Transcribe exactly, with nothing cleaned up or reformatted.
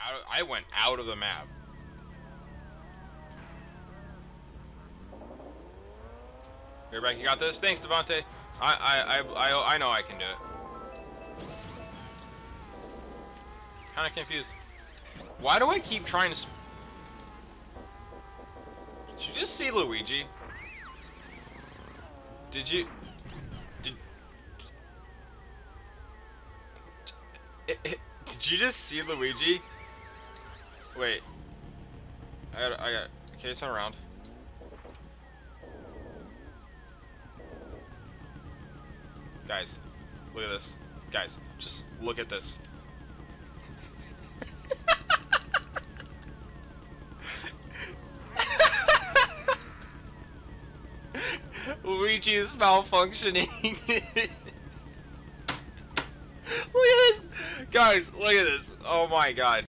out. I went out of the map. Here, Beck, you got this. Thanks, Devontae. I, I, I, I, I know I can do it. Kind of confused. Why do I keep trying to? Sp Did you just see Luigi? Did you? Did? Did, did you just see Luigi? Wait. I got. I got. Okay, turn around. Guys, look at this. Guys, just look at this. Luigi is malfunctioning. Look at this. Guys, look at this. Oh my god.